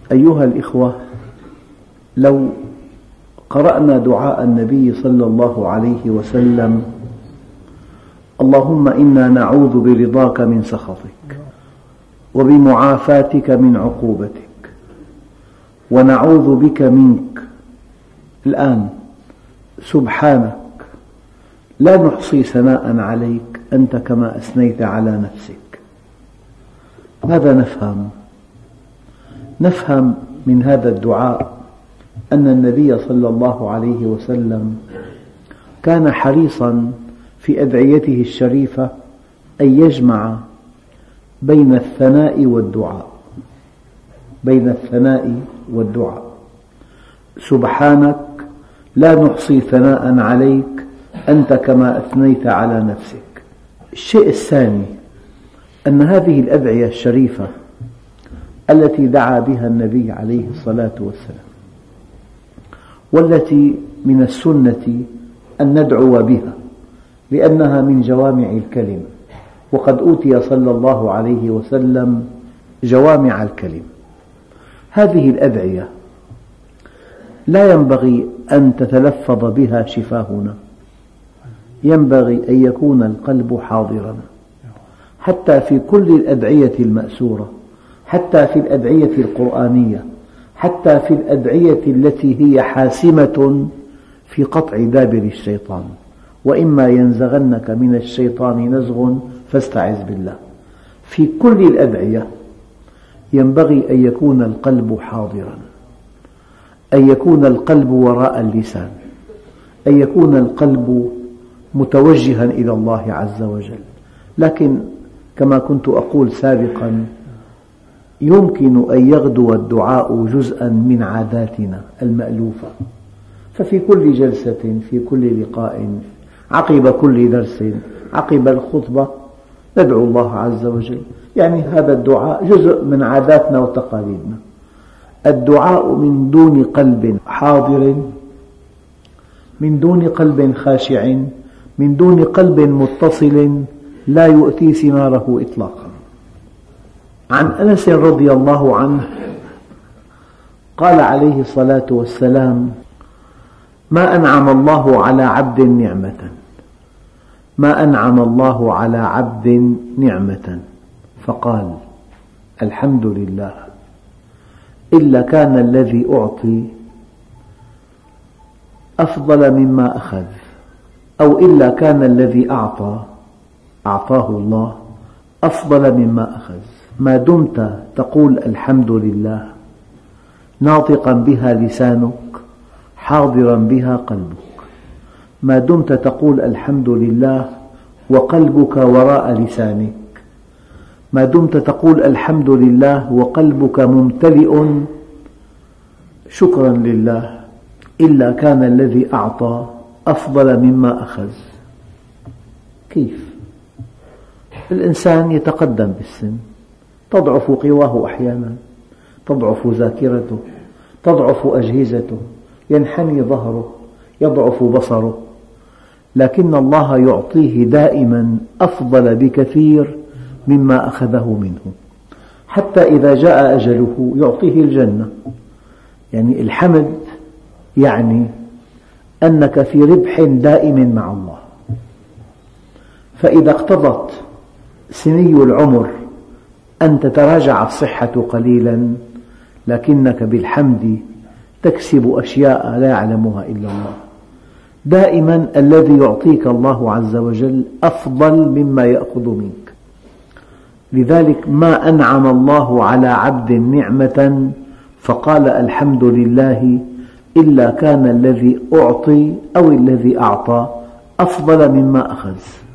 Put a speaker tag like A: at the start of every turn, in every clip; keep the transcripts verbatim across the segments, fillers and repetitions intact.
A: أيها الإخوة، لو قرأنا دعاء النبي صلى الله عليه وسلم: اللهم إنا نعوذ برضاك من سخطك وبمعافاتك من عقوبتك ونعوذ بك منك، الآن سبحانك لا نحصي ثناء عليك أنت كما أثنيت على نفسك. ماذا نفهم؟ نفهم من هذا الدعاء أن النبي صلى الله عليه وسلم كان حريصاً في أدعيته الشريفة أن يجمع بين الثناء والدعاء بين الثناء والدعاء سبحانك لا نحصي ثناء عليك أنت كما أثنيت على نفسك. الشيء الثاني أن هذه الأدعية الشريفة التي دعا بها النبي عليه الصلاة والسلام، والتي من السنة أن ندعو بها لأنها من جوامع الكلم، وقد أوتي صلى الله عليه وسلم جوامع الكلم. هذه الأدعية لا ينبغي أن تتلفظ بها شفاهنا، ينبغي أن يكون القلب حاضراً، حتى في كل الأدعية المأثورة، حتى في الأدعية القرآنية، حتى في الأدعية التي هي حاسمة في قطع دابر الشيطان: وإما ينزغنك من الشيطان نزغ فاستعذ بالله. في كل الأدعية ينبغي أن يكون القلب حاضراً، أن يكون القلب وراء اللسان، أن يكون القلب متوجها إلى الله عز وجل. لكن كما كنت أقول سابقاً، يمكن أن يغدو الدعاء جزءاً من عاداتنا المألوفة، ففي كل جلسة، في كل لقاء، عقب كل درس، عقب الخطبة، ندعو الله عز وجل. يعني هذا الدعاء جزء من عاداتنا وتقاليدنا. الدعاء من دون قلب حاضر، من دون قلب خاشع، من دون قلب متصل، لا يؤتي ثماره إطلاقا. عن أنس رضي الله عنه قال عليه الصلاة والسلام: ما أنعم الله على عبد نعمة ما أنعم الله على عبد نعمة فقال الحمد لله، إلا كان الذي أعطي أفضل مما أخذ، أو إلا كان الذي أعطى أعطاه الله أفضل مما أخذ. ما دمت تقول الحمد لله ناطقا بها لسانك، حاضرا بها قلبك. ما دمت تقول الحمد لله وقلبك وراء لسانك، ما دمت تقول الحمد لله وقلبك ممتلئ شكرا لله، إلا كان الذي أعطى أفضل مما أخذ. كيف؟ الإنسان يتقدم بالسن، تضعف قواه أحيانا، تضعف ذاكرته، تضعف أجهزته، ينحني ظهره، يضعف بصره، لكن الله يعطيه دائما أفضل بكثير مما أخذه منه، حتى إذا جاء أجله يعطيه الجنة. يعني الحمد يعني أنك في ربح دائم مع الله. فإذا اقتضت سني العمر أن تتراجع الصحة قليلا، لكنك بالحمد تكسب أشياء لا يعلمها إلا الله. دائما الذي يعطيك الله عز وجل أفضل مما يأخذ منك. لذلك ما أنعم الله على عبد نعمة فقال الحمد لله، إلا كان الذي أعطي أو الذي أعطى أفضل مما أخذ.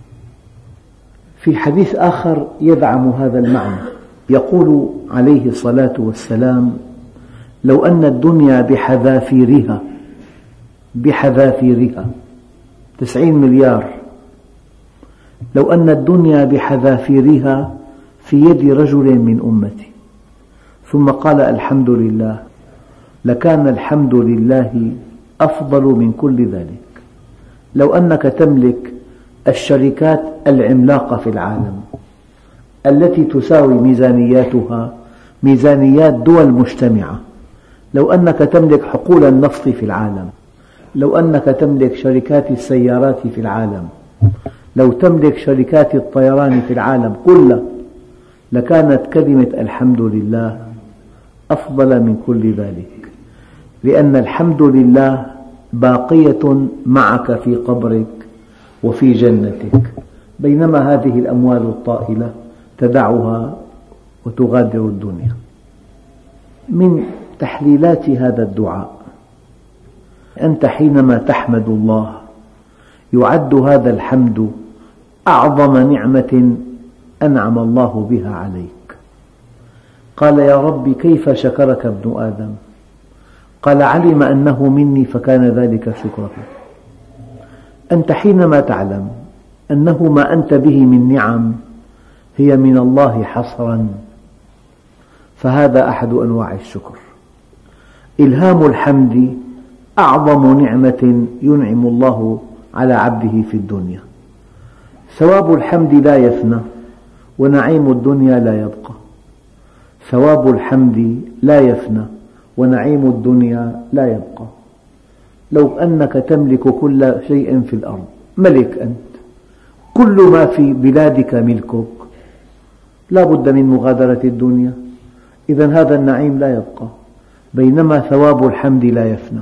A: في حديث آخر يدعم هذا المعنى، يقول عليه الصلاة والسلام: لو أن الدنيا بحذافيرها بحذافيرها تسعين مليار، لو أن الدنيا بحذافيرها في يد رجل من أمتي، ثم قال الحمد لله، لكان الحمد لله أفضل من كل ذلك. لو أنك تملك الشركات العملاقة في العالم التي تساوي ميزانياتها ميزانيات دول مجتمعة. لو أنك تملك حقول النفط في العالم، لو أنك تملك شركات السيارات في العالم، لو تملك شركات الطيران في العالم كله، لكانت كلمة الحمد لله أفضل من كل ذلك، لأن الحمد لله باقية معك في قبرك وفي جنتك، بينما هذه الأموال الطائلة تدعها وتغادر الدنيا. من تحليلات هذا الدعاء أنت حينما تحمد الله يعد هذا الحمد أعظم نعمة أنعم الله بها عليك. قال يا رب كيف شكرك ابن آدم؟ قال علم أنه مني فكان ذلك شكره. أنت حينما تعلم أنه ما أنت به من نعم هي من الله حصرا، فهذا أحد أنواع الشكر. إلهام الحمد أعظم نعمة ينعم الله على عبده في الدنيا. ثواب الحمد لا يفنى ونعيم الدنيا لا يبقى. ثواب الحمد لا يفنى ونعيم الدنيا لا يبقى. لو أنك تملك كل شيء في الأرض، ملك أنت، كل ما في بلادك ملكك، لا بد من مغادرة الدنيا، إذن هذا النعيم لا يبقى، بينما ثواب الحمد لا يفنى.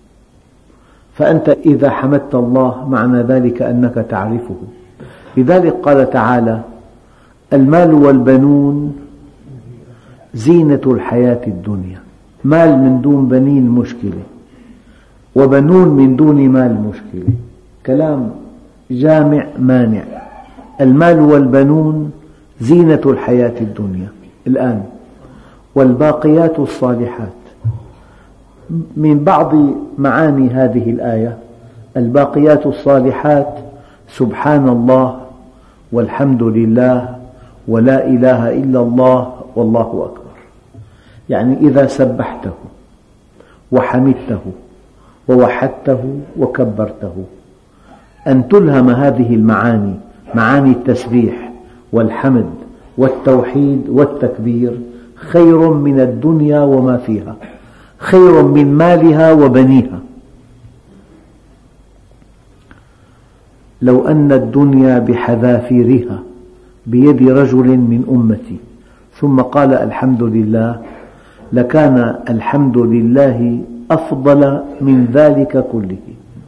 A: فأنت إذا حمدت الله معنى ذلك أنك تعرفه. لذلك قال تعالى المال والبنون زينة الحياة الدنيا. مال من دون بنين مشكلة، وبنون من دون مال مشكلة، كلام جامع مانع. المال والبنون زينة الحياة الدنيا الآن. والباقيات الصالحات، من بعض معاني هذه الآية الباقيات الصالحات سبحان الله والحمد لله ولا إله إلا الله والله أكبر. يعني إذا سبحته وحمدته ووحدته وكبرته، أن تلهم هذه المعاني، معاني التسبيح والحمد والتوحيد والتكبير، خير من الدنيا وما فيها، خير من مالها وبنيها. لو أن الدنيا بحذافيرها بيد رجل من أمتي ثم قال الحمد لله لكان الحمد لله أفضل من ذلك كله.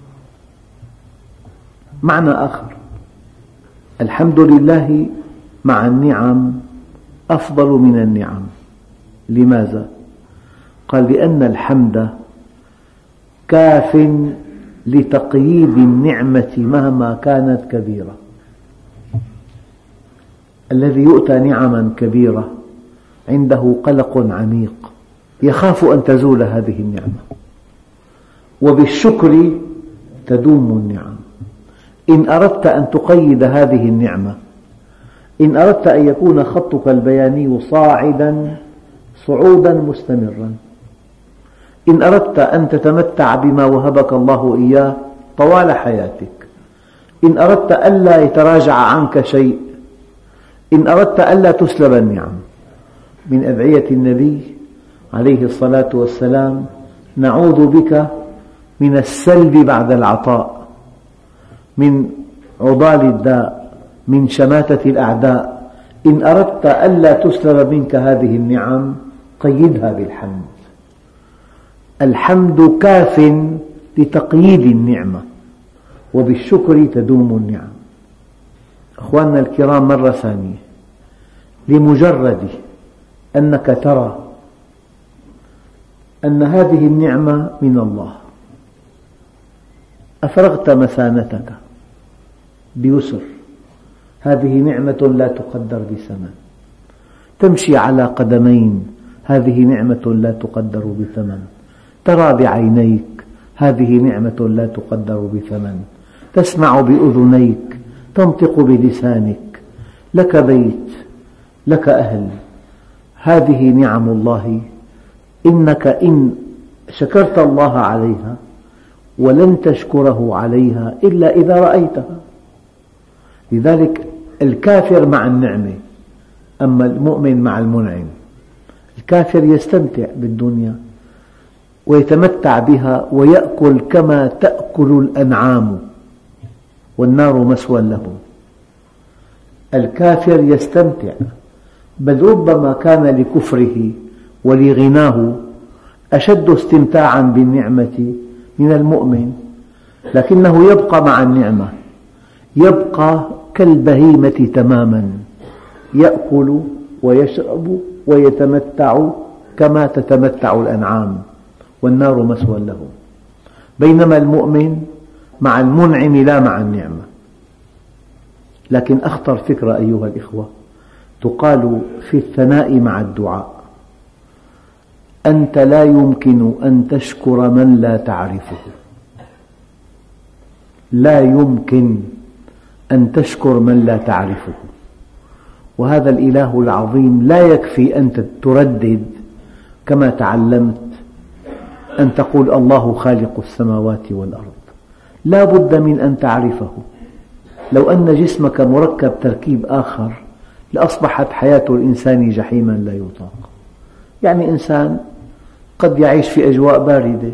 A: معنى آخر، الحمد لله مع النعم أفضل من النعم. لماذا؟ قال لأن الحمد كاف لتقييد النعمة مهما كانت كبيرة. الذي يؤتى نعما كبيرة عنده قلق عميق، يخاف أن تزول هذه النعمة، وبالشكر تدوم النعم. إن أردت أن تقيد هذه النعمة، إن أردت أن يكون خطك البياني صاعدا صعودا مستمرا، إن أردت أن تتمتع بما وهبك الله إياه طوال حياتك، إن أردت ألا يتراجع عنك شيء، إن أردت ألا تسلب النعم. من أدعية النبي عليه الصلاة والسلام نعوذ بك من السلب بعد العطاء، من عضال الداء، من شماتة الأعداء. إن أردت ألا تسلب منك هذه النعم قيدها بالحمد. الحمد كاف لتقييد النعمة، وبالشكر تدوم النعم. أخواننا الكرام، مرة ثانية، لمجرد أنك ترى أن هذه النعمة من الله، أفرغت مثانتك بيسر، هذه نعمة لا تقدر بثمن. تمشي على قدمين، هذه نعمة لا تقدر بثمن. ترى بعينيك، هذه نعمة لا تقدر بثمن. تسمع بأذنيك، تنطق بلسانك، لك بيت، لك أهل، هذه نعم الله. إنك إن شكرت الله عليها ولن تشكره عليها إلا إذا رأيتها. لذلك الكافر مع النعمة، أما المؤمن مع المنعم. الكافر يستمتع بالدنيا ويتمتع بها ويأكل كما تأكل الأنعام والنار مثوى لهم. الكافر يستمتع، بل ربما كان لكفره ولغناه أشد استمتاعا بالنعمة من المؤمن، لكنه يبقى مع النعمة، يبقى كالبهيمة تماما، يأكل ويشرب ويتمتع كما تتمتع الأنعام والنار مثوى له. بينما المؤمن مع المنعم لا مع النعمة. لكن أخطر فكرة أيها الإخوة تقال في الثناء مع الدعاء: أنت لا يمكن أن تشكر من لا تعرفه. لا يمكن أن تشكر من لا تعرفه. وهذا الإله العظيم لا يكفي أن تردد كما تعلمت أن تقول الله خالق السماوات والأرض، لا بد من أن تعرفه. لو أن جسمك مركب تركيب آخر لأصبحت حياة الإنسان جحيما لا يطاق. يعني إنسان قد يعيش في أجواء باردة،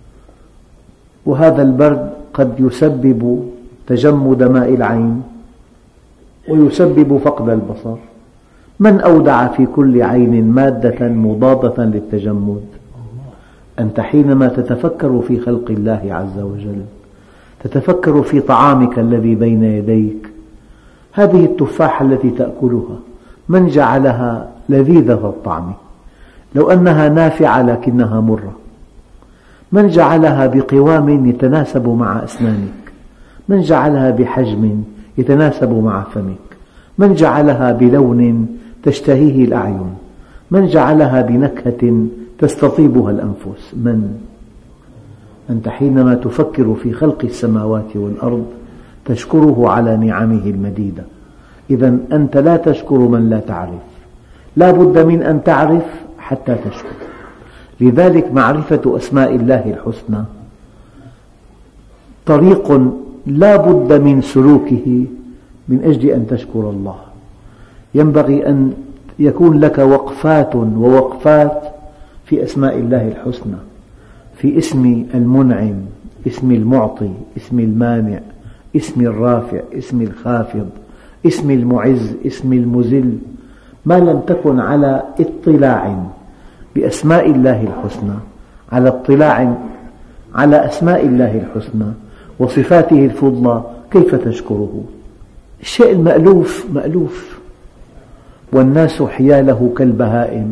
A: وهذا البرد قد يسبب تجمد ماء العين ويسبب فقد البصر. من أودع في كل عين مادة مضادة للتجمد؟ أنت حينما تتفكر في خلق الله عز وجل تتفكر في طعامك الذي بين يديك. هذه التفاحة التي تأكلها من جعلها لذيذة الطعم؟ لو أنها نافعة لكنها مرة. من جعلها بقوام يتناسب مع أسنانك؟ من جعلها بحجم يتناسب مع فمك؟ من جعلها بلون تشتهيه الأعين؟ من جعلها بنكهة تستطيبها الأنفس؟ من؟ أنت حينما تفكر في خلق السماوات والأرض تشكره على نعمه المديدة. إذن أنت لا تشكر من لا تعرف، لا بد من أن تعرف حتى تشكر. لذلك معرفة أسماء الله الحسنى طريق لا بد من سلوكه من أجل أن تشكر الله. ينبغي أن يكون لك وقفات ووقفات في أسماء الله الحسنى، في اسم المنعم، اسم المعطي، اسم المانع، اسم الرافع، اسم الخافض، اسم المعز، اسم المذل. ما لم تكن على اطلاع بأسماء الله الحسنى، على اطلاع على أسماء الله الحسنى وصفاته الفضلى، كيف تشكره؟ الشيء المألوف مألوف، والناس حياله كالبهائم.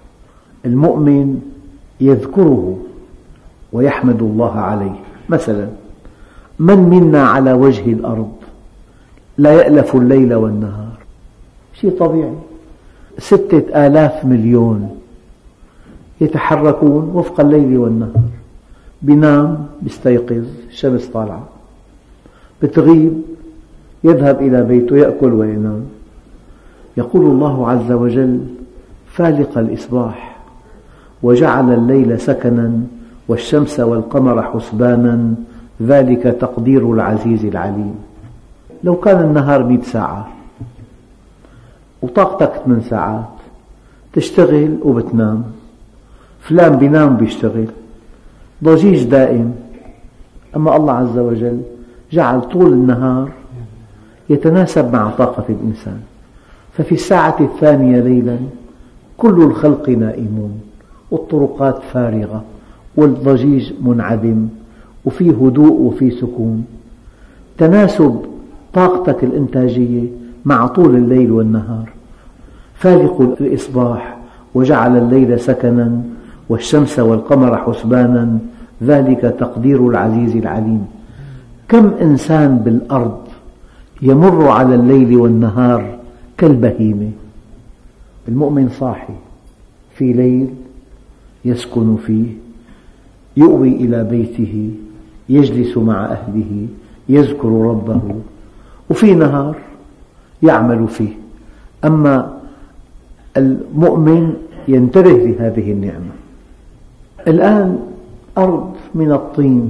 A: المؤمن يذكره ويحمد الله عليه. مثلا من منا على وجه الأرض لا يألف الليل والنهار؟ شيء طبيعي. ستة آلاف مليون يتحركون وفق الليل والنهار. بينام بيستيقظ الشمس طالعة، بتغيب يذهب إلى بيته يأكل وينام. يقول الله عز وجل: فالق الإصباح وجعل الليل سكنا والشمس والقمر حسبانا ذلك تقدير العزيز العليم. لو كان النهار مئة ساعة وطاقتك ثمان ساعات تشتغل وبتنام، فلان بينام وبيشتغل، ضجيج دائم. أما الله عز وجل جعل طول النهار يتناسب مع طاقة الإنسان، ففي الساعة الثانية ليلا كل الخلق نائمون والطرقات فارغة والضجيج منعدم وفي هدوء وفي سكون. تناسب طاقتك الإنتاجية مع طول الليل والنهار. فالق الإصباح وجعل الليل سكنا والشمس والقمر حسبانا ذلك تقدير العزيز العليم. كم إنسان بالأرض يمر على الليل والنهار كالبهيمة. المؤمن صاحي في ليل يسكن فيه، يؤوي إلى بيته، يجلس مع أهله، يذكر ربه، وفي نهار يعمل فيه. أما المؤمن ينتبه لهذه النعمة. الآن أرض من الطين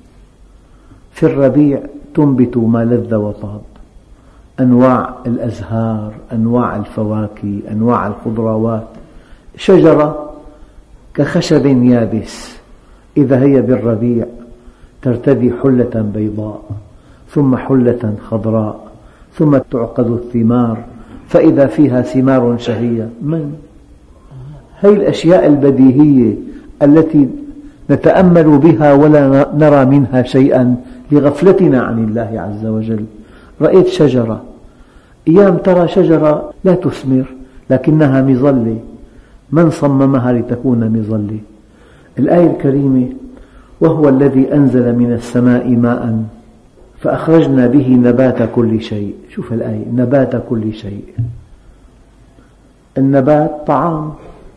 A: في الربيع تنبت ما لذ وطاب، أنواع الأزهار، أنواع الفواكه، أنواع الخضروات. شجرة كخشب يابس إذا هي بالربيع ترتدي حلة بيضاء ثم حلة خضراء ثم تعقد الثمار فإذا فيها ثمار شهية. من؟ هذه الأشياء البديهية التي نتأمل بها ولا نرى منها شيئا لغفلتنا عن الله عز وجل. رأيت شجرة، أيام ترى شجرة لا تثمر لكنها مظلة، من صممها لتكون مظلة؟ الآية الكريمة: وهو الذي أنزل من السماء ماء فأخرجنا به نبات كل شيء. شوف الآية: نبات كل شيء. النبات طعام،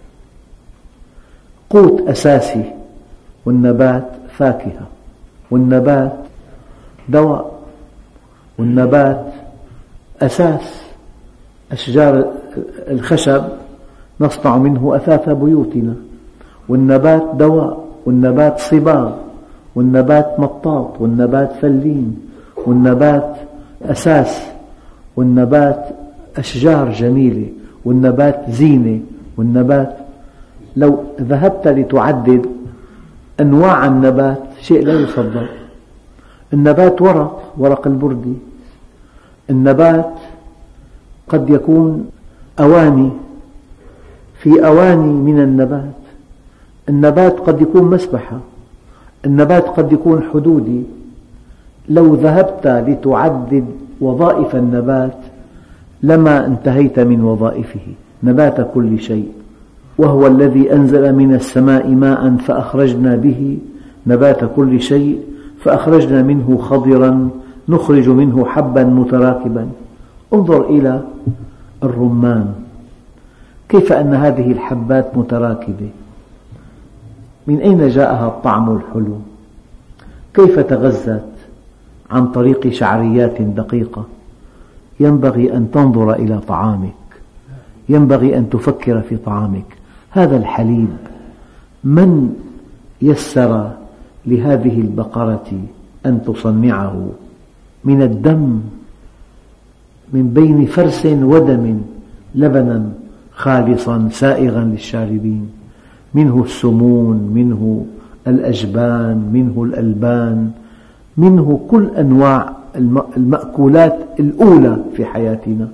A: قوت أساسي، والنبات فاكهة، والنبات دواء، والنبات أساس. أشجار الخشب نصنع منه أثاث بيوتنا، والنبات دواء، والنبات صباغ، والنبات مطاط، والنبات فلين، والنبات أساس، والنبات أشجار جميلة، والنبات زينة، والنبات. لو ذهبت لتعدد أنواع النبات شيء لا يصدق. النبات ورق، ورق البردي. النبات قد يكون أواني، في أواني من النبات. النبات قد يكون مسبحة، النبات قد يكون حدودي. لو ذهبت لتعدد وظائف النبات لما انتهيت من وظائفه. نبات كل شيء. وهو الذي أنزل من السماء ماء فأخرجنا به نبات كل شيء فأخرجنا منه خضرا نخرج منه حبا متراكبا. انظر إلى الرمان، كيف أن هذه الحبات متراكبة، من أين جاءها الطعم الحلو؟ كيف تغذت؟ عن طريق شعريات دقيقة. ينبغي أن تنظر إلى طعامك، ينبغي أن تفكر في طعامك. هذا الحليب من يسر لهذه البقرة أن تصنعه؟ من الدم، من بين فرس ودم، لبنا خالصا سائغا للشاربين، منه السمون، منه الأجبان، منه الألبان، منه كل أنواع المأكولات الأولى في حياتنا.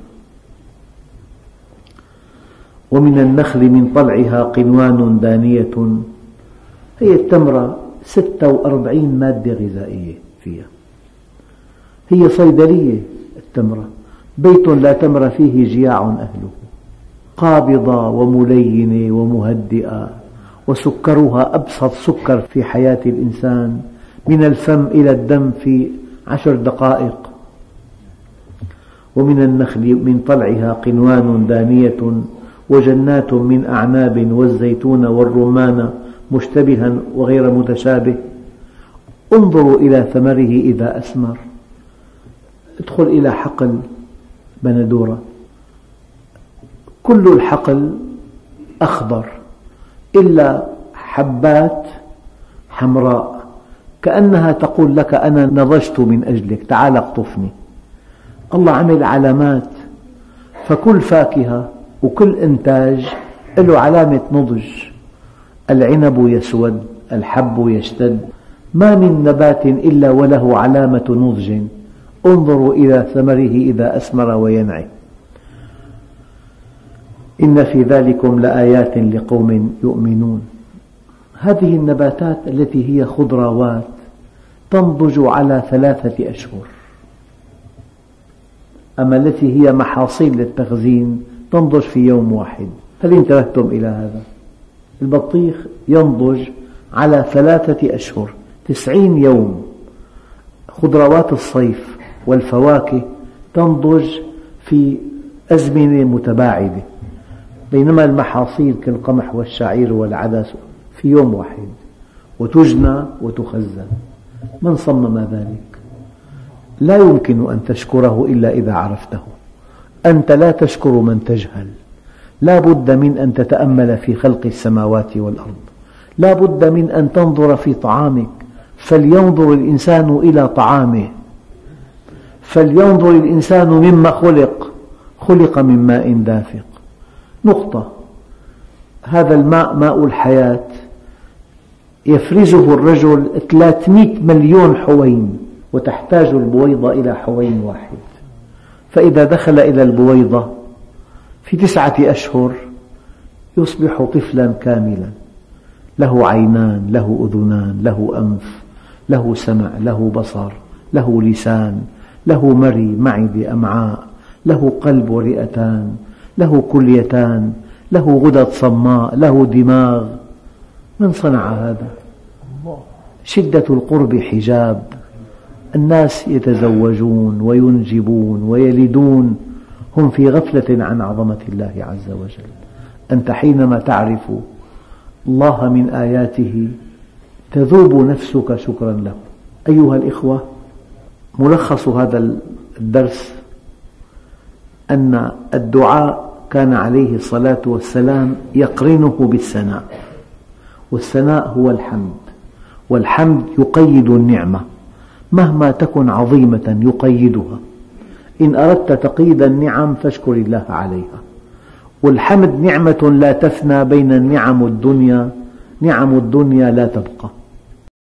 A: ومن النخل من طلعها قنوان دانية. هي التمرة ستة وأربعين مادة غذائية فيها، هي صيدلية التمرة. بيت لا تمر فيه جياع أهله، قابضة وملينة ومهدئة، وسكرها أبسط سكر في حياة الإنسان، من الفم إلى الدم في عشر دقائق. ومن النخل من طلعها قنوان دانية وجنات من أعناب والزيتون والرمان مشتبها وغير متشابه. انظروا إلى ثمره إذا أثمر. ادخل إلى حقل بندورة، كل الحقل أخضر إلا حبات حمراء، كأنها تقول لك أنا نضجت من أجلك، تعال اقطفني. الله عمل علامات، فكل فاكهة وكل إنتاج له علامة نضج. العنب يسود، الحب يشتد، ما من نبات إلا وله علامة نضج. انظروا إلى ثمره إذا أثمر وينعي. إن في ذلكم لآيات لقوم يؤمنون. هذه النباتات التي هي خضروات تنضج على ثلاثة أشهر، أما التي هي محاصيل للتخزين تنضج في يوم واحد. هل انتبهتم إلى هذا؟ البطيخ ينضج على ثلاثة أشهر، تسعين يوم. خضروات الصيف والفواكه تنضج في أزمنة متباعدة، بينما المحاصيل كالقمح والشعير والعدس في يوم واحد، وتجنى وتخزن. من صمم ذلك؟ لا يمكن أن تشكره إلا إذا عرفته. أنت لا تشكر من تجهل. لا بد من أن تتأمل في خلق السماوات والأرض، لا بد من أن تنظر في طعامك. فلينظر الإنسان إلى طعامه، فلينظر الإنسان مما خلق. خلق من ماء دافق. نقطة. هذا الماء ماء الحياة يفرزه الرجل ثلاثمئة مليون حوين، وتحتاج البويضة إلى حوين واحد. فإذا دخل إلى البويضة في تسعة أشهر يصبح طفلا كاملا، له عينان، له أذنان، له أنف، له سمع، له بصر، له لسان، له مري، معدة، أمعاء، له قلب ورئتان، له كليتان، له غدد صماء، له دماغ. من صنع هذا؟ شدة القرب حجاب. الناس يتزوجون وينجبون ويلدون هم في غفلة عن عظمة الله عز وجل. أنت حينما تعرف الله من آياته تذوب نفسك شكرا له. أيها الإخوة، ملخص هذا الدرس أن الدعاء كان عليه الصلاة والسلام يقرنه بالثناء، والثناء هو الحمد، والحمد يقيد النعمة مهما تكن عظيمة يقيدها. إن أردت تقييد النعم فاشكر الله عليها. والحمد نعمة لا تفنى، بين النعم الدنيا نعم الدنيا لا تبقى.